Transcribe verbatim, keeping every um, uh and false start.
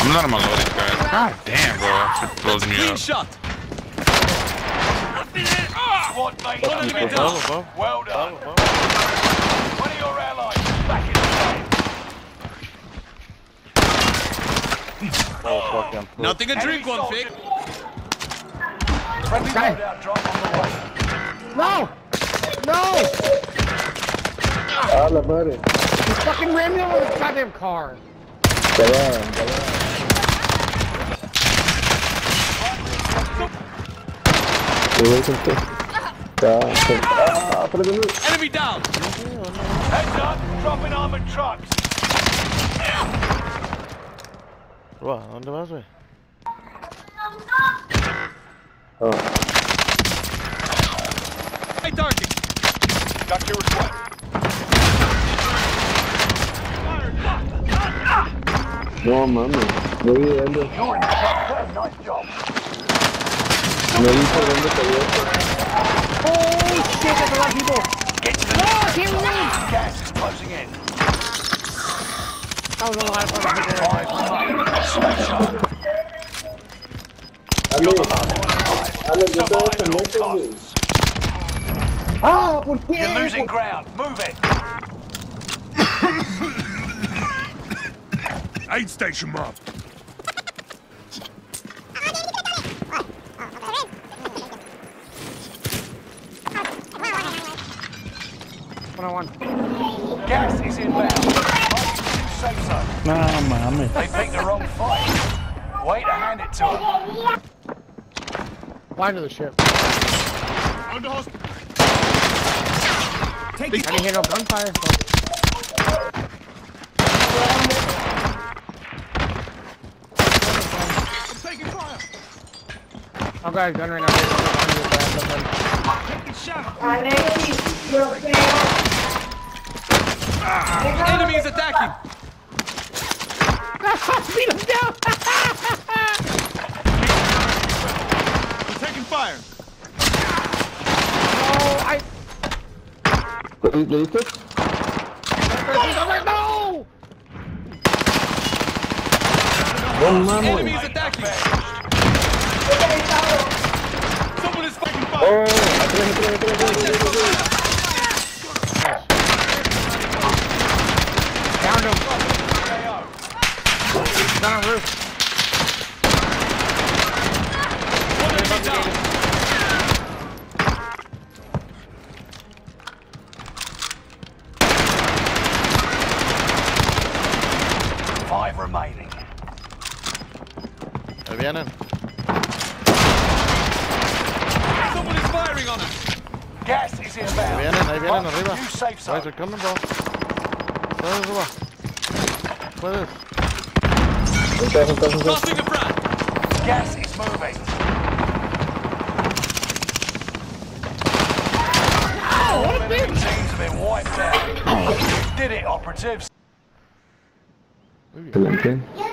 I'm not on my loading, guys. God damn, bro. That blows me up. Shot. Squad mate, above, above. Well done. Above, above. One of your allies is back in the game. Oh, fuck, I'm Nothing to drink, one fig. Friendly loadout drop on the way. No! No! Ah, la madre. You fucking ran me over with a goddamn car. Come on, come on. Enemy down! Heads up, dropping armored trucks. Ruah, ¿dónde vas, güey? Oh. Hey, target! Got your request. No, mami. No vi dónde. You're in the top ten, nice job. No vi por dónde cayó esto. Oh shit, there's a lot of people. Get to the No, I can't move. gas is closing in. That was a lot of fucking people. Five remain. Smash up. Ale, Ale, yo te voy a defender, güey. Ah, ¿por qué? You're losing ground. Move it. Aid station marked. One on one. Gas is inbound. Safe zone. Nah, mames. They picked the wrong fight. Way to hand it to them. Fly to the ship. Under hospital. I didn't hear no gunfire. I'm taking fire. Oh, guys, gun right now. Taking shot. Enemy is attacking! Beat him down! I'm taking fire! Oh, I... ¿Le diste? No! No mames. Enemy is attacking! Someone is fighting fire! Oh, atrás, atrás, atrás, atrás, atrás. Downed him. He's on a roof. One enemy down! Five remaining. Ahí vienen. Someone is firing on us! Gas is Ahí inbound. vienen, ahí vienen arriba. New safe Guys, zone. they're coming, bro. Puedes, arriba. Puedes. Tossing a frag! Gas is moving. Oh, what a Enemy bitch! teams have been wiped out. You did it, operatives. Excelente.